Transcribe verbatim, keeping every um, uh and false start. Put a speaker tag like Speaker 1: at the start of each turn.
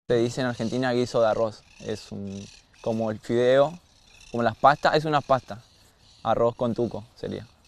Speaker 1: Se dice en Argentina guiso de arroz. Es un, como el fideo, como las pastas, es una pasta. Arroz con tuco sería.